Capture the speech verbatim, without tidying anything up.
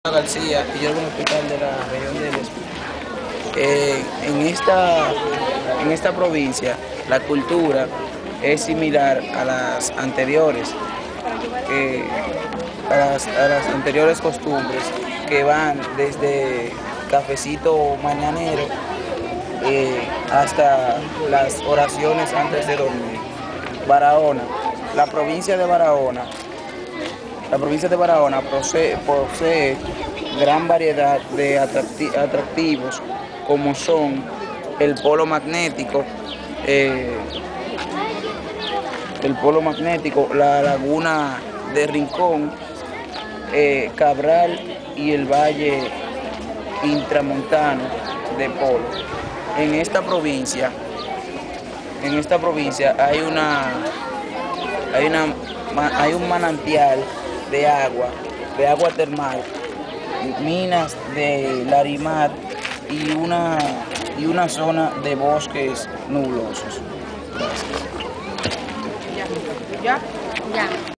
García y yo como hospital de la región del Espinal. Eh, en, esta, en esta provincia la cultura es similar a las anteriores, eh, a, las, a las anteriores costumbres que van desde cafecito mañanero eh, hasta las oraciones antes de dormir. Barahona, la provincia de Barahona, la provincia de Barahona posee, posee gran variedad de atractivos como son el polo magnético, eh, el polo magnético, la laguna de Rincón, eh, Cabral y el valle intramontano de Polo. En esta provincia, en esta provincia hay una, hay una, hay un manantial de agua, de agua termal, minas de Larimar y una, y una zona de bosques nublosos. Gracias. Ya. Ya. Ya.